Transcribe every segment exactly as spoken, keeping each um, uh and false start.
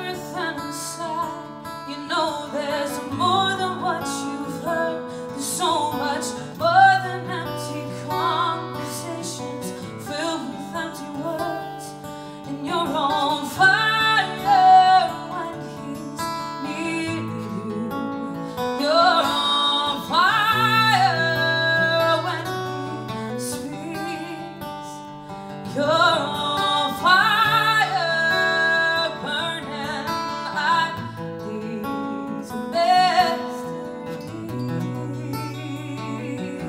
everything inside. You know there's more than what you've heard. There's so much more than empty conversations filled with empty words. And you're on fire when he's near you. You're on fire when he speaks. You're on fire, burning like these mysteries.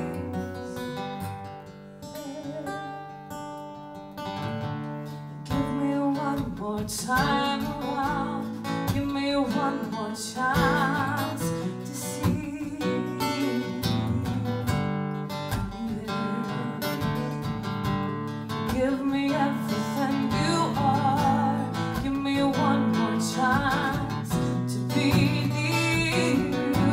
Give me one more time around. Give me one more chance to see. Give me everything you are. Give me one more chance to be you,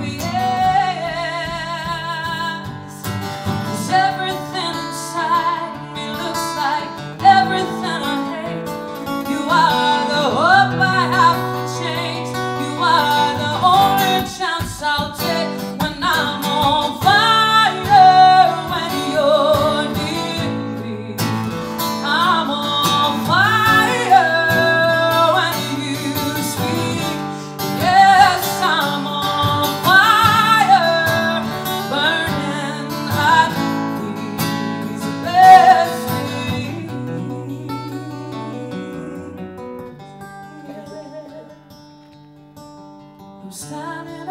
yes. 'Cause everything inside me looks like everything I hate. You are the hope I have for change. You are the only chance I'll take when I'm on fire, when you're near me. I'm on fire when you speak. Yes, I'm on fire, burning like these mysteries. I'm standing